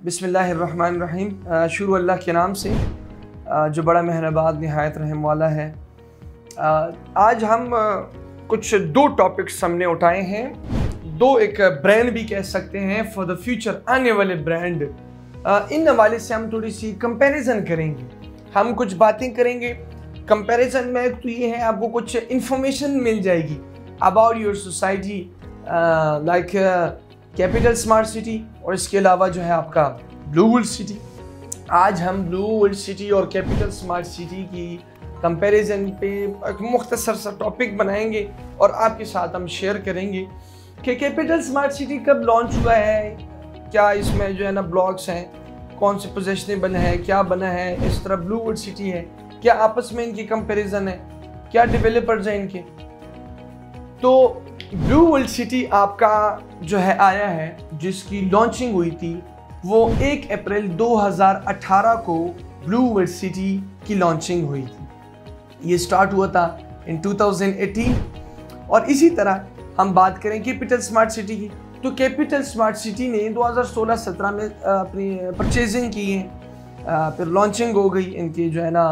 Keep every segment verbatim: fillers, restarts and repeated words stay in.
बिस्मिल्लाहिर्रहमानिर्रहीम। शुरू अल्लाह के नाम से जो बड़ा मेहरबान निहायत रहम वाला है। आज हम कुछ दो टॉपिक्स सामने उठाए हैं, दो एक ब्रांड भी कह सकते हैं फॉर द फ्यूचर, आने वाले ब्रांड। इन हवाले से हम थोड़ी सी कंपैरिजन करेंगे, हम कुछ बातें करेंगे। कंपैरिजन में एक तो ये है, आपको कुछ इंफॉर्मेशन मिल जाएगी about your society, like Capital Smart City, और इसके अलावा जो है आपका ब्लू वर्ल्ड सिटी। आज हम ब्लू वर्ल्ड सिटी और कैपिटल स्मार्ट सिटी की कंपैरिजन पे एक मुख्तसर सा टॉपिक बनाएंगे और आपके साथ हम शेयर करेंगे कि कैपिटल स्मार्ट सिटी कब लॉन्च हुआ है, क्या इसमें जो है ना ब्लॉक्स हैं, कौन से पोजेशनेबल है, क्या बना है, इस तरह ब्लू वर्ल्ड सिटी है, क्या आपस में इनकी कंपैरिजन है, क्या डेवलपर्स हैं इनके। तो ब्लू वर्ल्ड सिटी आपका जो है आया है, जिसकी लॉन्चिंग हुई थी वो एक अप्रैल दो हज़ार अठारह को ब्लू वर्ल्ड सिटी की लॉन्चिंग हुई थी। ये स्टार्ट हुआ था इन दो हज़ार अठारह। और इसी तरह हम बात करें कैपिटल स्मार्ट सिटी की, तो कैपिटल स्मार्ट सिटी ने दो हज़ार सोलह सत्रह में अपनी परचेजिंग की है, फिर लॉन्चिंग हो गई इनकी जो है ना,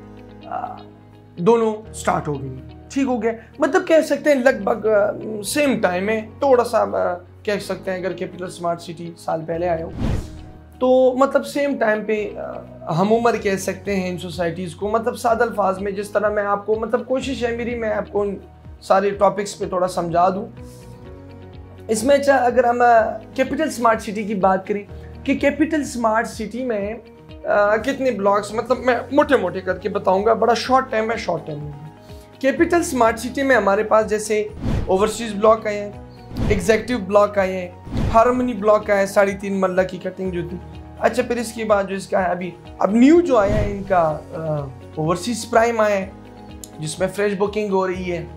दोनों स्टार्ट हो गई, ठीक हो गया। मतलब कह सकते हैं लगभग सेम टाइम में, थोड़ा सा कह सकते हैं अगर कैपिटल स्मार्ट सिटी साल पहले आया हो तो मतलब सेम टाइम पे हम उम्र कह सकते हैं इन सोसाइटीज़ को। मतलब सादा अल्फाज में जिस तरह मैं आपको, मतलब कोशिश है मेरी, मैं आपको उन सारे टॉपिक्स पे थोड़ा समझा दूँ। इसमें अच्छा अगर हम कैपिटल स्मार्ट सिटी की बात करें कि कैपिटल स्मार्ट सिटी में आ, कितने ब्लॉक्स, मतलब मैं मोटे मोटे करके बताऊंगा, बड़ा शॉर्ट टाइम है, शॉर्ट टाइम में कैपिटल स्मार्ट सिटी में हमारे पास जैसे ओवरसीज ब्लॉक आए हैं, एग्जेक्टिव ब्लॉक आए हैं, हार्मनी ब्लॉक आया है, साढ़े तीन मरला की कटिंग जो थी। अच्छा, फिर इसके बाद जो इसका है अभी अब न्यू जो आया है इनका ओवरसीज प्राइम आया है, जिसमें फ्रेश बुकिंग हो रही है।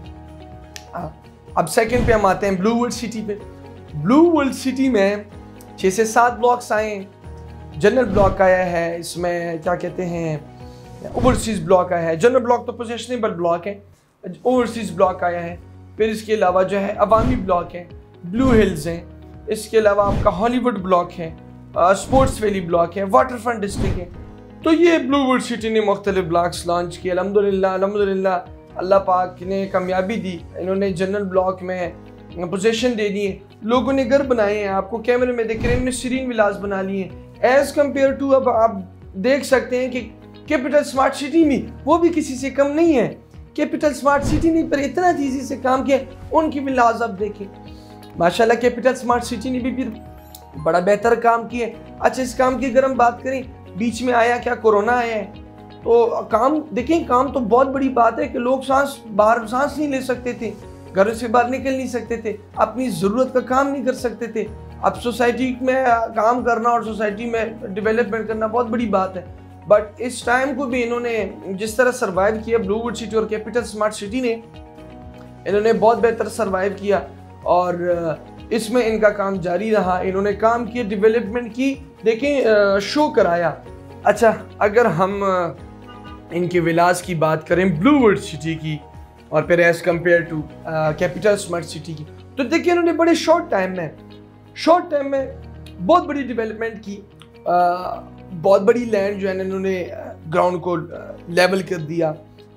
अब सेकंड पे हम आते हैं ब्लू वर्ल्ड सिटी पे। ब्लू वर्ल्ड सिटी में छः से सात ब्लॉक्स आए हैं। जनरल ब्लॉक आया है, इसमें क्या कहते हैं ओवरसीज ब्लॉक आया है। जनरल ब्लॉक तो पोजेशनेबल ब्लॉक है, ओवरसीज ब्लॉक आया है। फिर इसके अलावा जो है अवामी ब्लॉक है, ब्लू हिल्स हैं, इसके अलावा आपका हॉलीवुड ब्लॉक है, स्पोर्ट्स वैली ब्लॉक है, वाटर फ्रंट डिस्ट्रिक्ट है। तो ये ब्लू वर्ल्ड सिटी ने मुख्तलिफ ब्लॉक्स लॉन्च किए। अल्हम्दुलिल्लाह अल्हम्दुलिल्लाह अल्लाह पाक ने कामयाबी दी, इन्होंने जनरल ब्लॉक में पोजीशन दे दी है, लोगों ने घर बनाए हैं, आपको कैमरे में देख रहे हैं, सीरीन विलास बना लिए हैं एज कम्पेयर टू। अब आप देख सकते हैं कि कैपिटल स्मार्ट सिटी में वो भी किसी से कम नहीं है। कैपिटल स्मार्ट सिटी ने पर इतना तेजी से काम किया, उनकी भी लाज आप देखें माशाल्लाह। कैपिटल स्मार्ट सिटी ने भी फिर बड़ा बेहतर काम किया। अच्छा, इस काम की अगर हम बात करें, बीच में आया क्या, कोरोना आया है, तो काम देखें, काम तो बहुत बड़ी बात है कि लोग सांस बाहर सांस नहीं ले सकते थे, घरों से बाहर निकल नहीं सकते थे, अपनी ज़रूरत का काम नहीं कर सकते थे। अब सोसाइटी में काम करना और सोसाइटी में डेवलपमेंट करना बहुत बड़ी बात है। बट इस टाइम को भी इन्होंने जिस तरह सर्वाइव किया, ब्लू वर्ल्ड सिटी और कैपिटल स्मार्ट सिटी ने, इन्होंने बहुत बेहतर सर्वाइव किया और इसमें इनका काम जारी रहा। इन्होंने काम किया, डेवलपमेंट की, देखें शो कराया। अच्छा, अगर हम इनके विलास की बात करें ब्लू वर्ल्ड सिटी की और फिर as compare to Capital Smart City की, तो देखिए इन्होंने बड़े शॉर्ट टाइम में शॉर्ट टाइम में बहुत बड़ी डेवलपमेंट की। आ, बहुत बड़ी लैंड जो है इन्होंने ग्राउंड को लेवल कर दिया।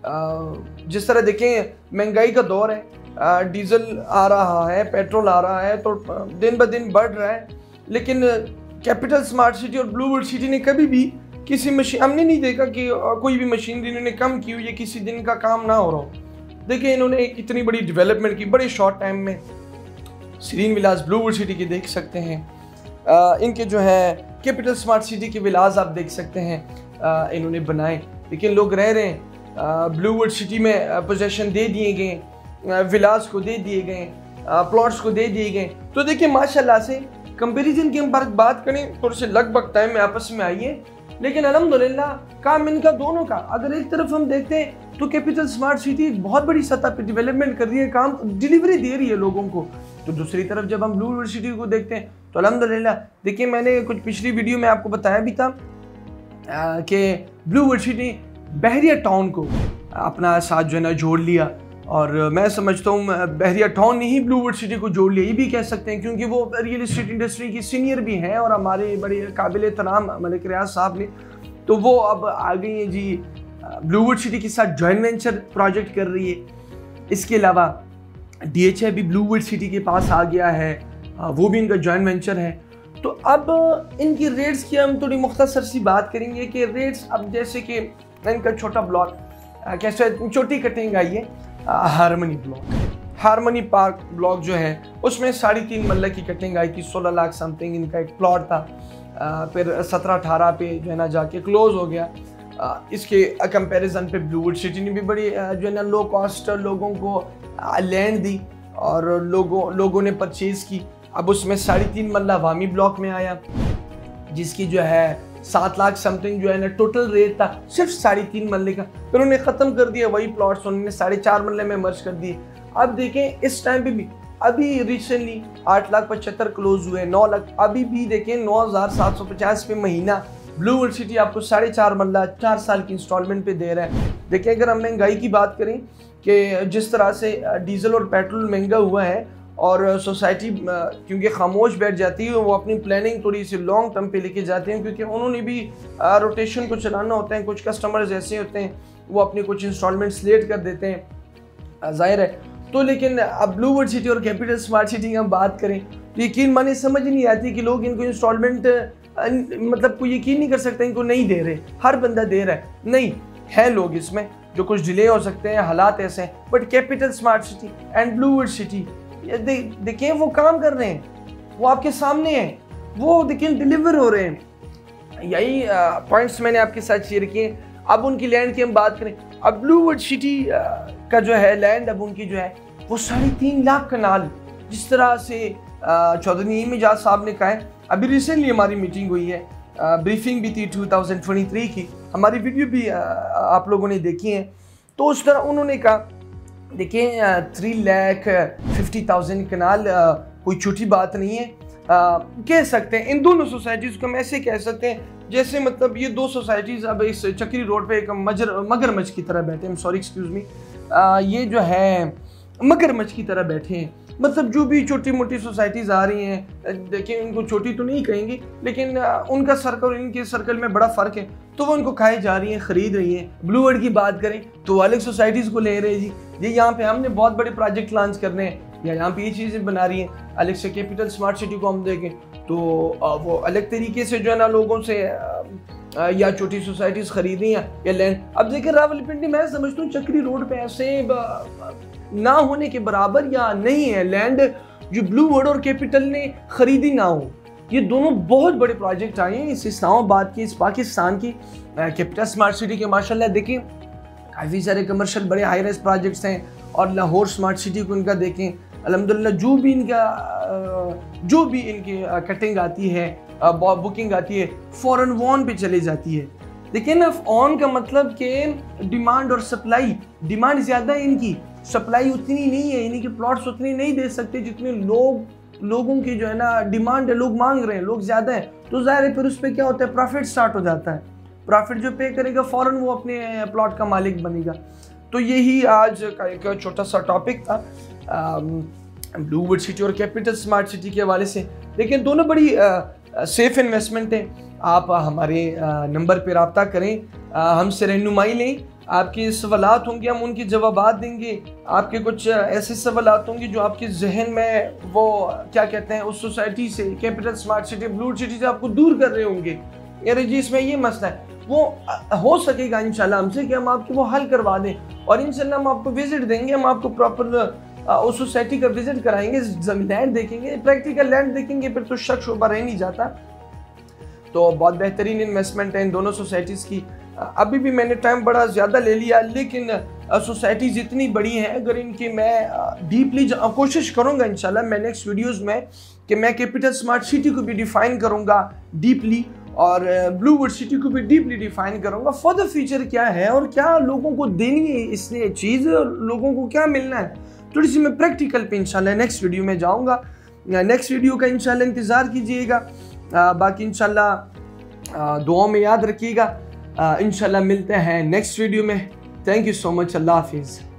जिस तरह देखें महंगाई का दौर है, डीजल आ रहा है, पेट्रोल आ रहा है, तो दिन ब दिन बढ़ रहा है, लेकिन कैपिटल स्मार्ट सिटी और ब्लू वर्ल्ड सिटी ने कभी भी किसी मशीन, हमने नहीं देखा कि कोई भी मशीनरी इन्होंने कम की हुई है, किसी दिन का काम ना हो रहा हो। देखिए इन्होंने इतनी बड़ी डेवलपमेंट की बड़े शॉर्ट टाइम में। Serene Villas Blue World City के देख सकते हैं, आ, इनके जो है कैपिटल स्मार्ट सिटी के विलास आप देख सकते हैं, आ, इन्होंने बनाए, लेकिन लोग रह रहे हैं। ब्लू वर्ल्ड सिटी में पोजेशन दे दिए गए, विलास को दे दिए गए, प्लॉट्स को दे दिए गए। तो देखिए माशाल्लाह से कंपैरिजन की हम बात करें तो उससे लगभग टाइम में आपस में आई है, लेकिन अल्हम्दुलिल्लाह काम इनका दोनों का अगर एक तरफ हम देखते हैं तो कैपिटल स्मार्ट सिटी बहुत बड़ी सतह पे डेवलपमेंट कर रही है, काम डिलीवरी दे रही है लोगों को। तो दूसरी तरफ जब हम ब्लू वर्ल्ड सिटी को देखते हैं तो अल्हम्दुलिल्लाह, देखिए मैंने कुछ पिछली वीडियो में आपको बताया भी था कि Blue World City Bahria Town को अपना साथ जो है ना जोड़ लिया और मैं समझता हूँ बहरिया टाउन ने ही ब्लूवुड सिटी को जोड़ लिया, ये भी कह सकते हैं, क्योंकि वो रियल इस्टेट इंडस्ट्री की सीनियर भी हैं और हमारे बड़े काबिल एहतराम मलिक रियाज साहब ने, तो वो अब आ गई हैं जी ब्लूवुड सिटी के साथ जॉइंट वेंचर प्रोजेक्ट कर रही है। इसके अलावा डी एच ए भी ब्लूवुड सिटी के पास आ गया है, वो भी इनका जॉइंट वेंचर है। तो अब इनकी रेट्स की हम थोड़ी मुख्तसर सी बात करेंगे कि रेट्स अब जैसे कि इनका छोटा ब्लॉक कैसे छोटी कटिंग आई है, Harmony Block, Harmony Park Block जो है उसमें साढ़े तीन मल्ला की कटिंग आई थी, सोलह लाख समथिंग इनका एक प्लॉट था, आ, फिर सत्रह अठारह पे जो है ना जाके क्लोज हो गया। आ, इसके कंपैरिजन पे ब्लूवुड सिटी ने भी बड़ी जो है ना लो कॉस्ट लोगों को लैंड दी और लोगों लोगों ने परचेज की। अब उसमें साढ़े तीन मल्ला वामी ब्लॉक में आया जिसकी जो है सात लाख समथिंग जो है ना टोटल रेट था सिर्फ साढ़े तीन मल्ले का, फिर उन्होंने ख़त्म कर दिया वही प्लॉट्स, उन्होंने साढ़े चार मल्ले में मर्ज कर दिए। अब देखें इस टाइम पे भी अभी रिसेंटली आठ लाख पचहत्तर क्लोज हुए, नौ लाख अभी भी देखें नौ हज़ार सात सौ पचास पे महीना ब्लूवुड सिटी आपको साढ़े चार मल्ला चार साल की इंस्टॉलमेंट पे दे रहा है। देखिए अगर हम महंगाई की बात करें कि जिस तरह से डीजल और पेट्रोल महंगा हुआ है और सोसाइटी क्योंकि खामोश बैठ जाती है, वो अपनी प्लानिंग थोड़ी सी लॉन्ग टर्म पे लेके जाते हैं, क्योंकि उन्होंने भी रोटेशन को चलाना होता है। कुछ कस्टमर्स ऐसे होते हैं वो अपनी कुछ इंस्टॉलमेंट्स लेट कर देते हैं, जाहिर है। तो लेकिन अब ब्लूवुड सिटी और कैपिटल स्मार्ट सिटी की हम बात करें तो यकीन माने समझ नहीं आती कि लोग इनको इंस्टॉलमेंट मतलब कोई यकीन नहीं कर सकते इनको नहीं दे रहे, हर बंदा दे रहा है, नहीं है लोग इसमें जो कुछ डिले हो सकते हैं, हालात ऐसे हैं। But Capital Smart City and Blue World City दे, देखिए वो काम कर रहे हैं, वो आपके सामने हैं, वो देखिए डिलीवर हो रहे हैं। यही पॉइंट्स मैंने आपके साथ शेयर किए। अब उनकी लैंड की हम बात करें, अब ब्लूवुड सिटी का जो है लैंड अब उनकी जो है वो साढ़े तीन लाख कनाल, जिस तरह से चौधरी मिजाज साहब ने कहा है। अभी रिसेंटली हमारी मीटिंग हुई है, ब्रीफिंग भी थी दो हज़ार तेईस की, हमारी वीडियो भी आ, आप लोगों ने देखी है। तो उस तरह उन्होंने कहा देखिए three lakh fifty thousand kanal कोई छोटी बात नहीं है। आ, कह सकते हैं इन दोनों सोसाइटीज़ को हम ऐसे कह सकते हैं जैसे मतलब ये दो सोसाइटीज़ अब इस चक्री रोड पे एक मजर मगरमच्छ की तरह बैठे हैं, सॉरी एक्सक्यूज मी, ये जो है मगरमच्छ की तरह बैठे हैं। मतलब जो भी छोटी मोटी सोसाइटीज़ आ रही हैं, देखिए इनको छोटी तो नहीं कहेंगी लेकिन उनका सर्कल और इनके सर्कल में बड़ा फ़र्क है, तो वो इनको खाई जा रही हैं, ख़रीद रही हैं। ब्लूवुड की बात करें तो अलग सोसाइटीज़ को ले रहे हैं जी, ये यहाँ पे हमने बहुत बड़े प्रोजेक्ट लॉन्च करने हैं या यहाँ पे ये चीज़ें बना रही हैं। अलग से कैपिटल स्मार्ट सिटी को हम देखें तो वो अलग तरीके से जो है ना लोगों से या छोटी सोसाइटीज़ खरीदी हैं या लैंड। अब देखिए रावलपिंडी मैं समझता हूँ चक्री रोड पे ऐसे ना होने के बराबर या नहीं है लैंड जो ब्लूवुड और कैपिटल ने खरीदी ना हो। ये दोनों बहुत बड़े प्रोजेक्ट आए हैं इस इस्लामाबाद की, इस पाकिस्तान की कैपिटल स्मार्ट सिटी के। माशाल्लाह देखिए काफ़ी सारे कमर्शियल बड़े हाई राइज प्रोजेक्ट्स हैं और लाहौर स्मार्ट सिटी को इनका देखें अल्हम्दुलिल्लाह जो भी इनका जो भी इनकी कटिंग आती है, बुकिंग आती है, फॉरन वॉन पे चली जाती है। देखिए ना ऑन का मतलब कि डिमांड और सप्लाई, डिमांड ज़्यादा है इनकी, सप्लाई उतनी नहीं है, इनके प्लॉट्स उतनी नहीं दे सकते जितने लोग लोगों की जो है ना डिमांड है, लोग मांग रहे हैं, लोग ज़्यादा हैं, तो ज़ाहिर है फिर उस पर क्या होता है प्रॉफिट स्टार्ट हो जाता है। प्रॉफिट जो पे करेगा फ़ौरन वो अपने प्लॉट का मालिक बनेगा। तो यही आज का एक छोटा सा टॉपिक था ब्लूवुड सिटी और कैपिटल स्मार्ट सिटी के हवाले से। देखिए दोनों बड़ी सेफ इन्वेस्टमेंट है। आप हमारे नंबर पर रब्ता करें, हमसे रहनुमाई लें, आपके सवालात होंगे हम उनके जवाबात देंगे। आपके कुछ ऐसे सवालात होंगे जो आपके जहन में वो क्या कहते हैं उस सोसाइटी से, Capital Smart City Blue World City से आपको दूर कर रहे होंगे, यार जी इसमें ये मसला है, वो हो सकेगा इंशाल्लाह हमसे कि हम आपके वो हल करवा दें और इंशाल्लाह हम आपको विजिट देंगे, हम आपको प्रॉपर उस सोसाइटी का विजिट कराएंगे, जमीन लैंड देखेंगे, प्रैक्टिकल लैंड देखेंगे, फिर तो शक शुबा रह नहीं जाता। तो बहुत बेहतरीन इन्वेस्टमेंट है इन दोनों सोसाइटीज़ की। अभी भी मैंने टाइम बड़ा ज़्यादा ले लिया लेकिन सोसाइटीज़ इतनी बड़ी हैं, अगर इनकी मैं डीपली कोशिश करूँगा इंशाल्लाह मैं नेक्स्ट वीडियोज़ में कि मैं कैपिटल स्मार्ट सिटी को भी डिफ़ाइन करूँगा डीपली और ब्लूवुड सिटी को भी डीपली डिफ़ाइन करूँगा। फॉर द फ्यूचर क्या है और क्या लोगों को देनी है इसलिए चीज़, लोगों को क्या मिलना है, थोड़ी सी मैं प्रैक्टिकल पे इंशाल्लाह नेक्स्ट वीडियो में जाऊँगा। नेक्स्ट वीडियो का इंशाल्लाह इंतज़ार कीजिएगा। बाकी इंशाल्लाह दुआओं में याद रखिएगा। इंशाल्लाह मिलते हैं नेक्स्ट वीडियो में। Thank you so much. अल्लाह हाफिज़।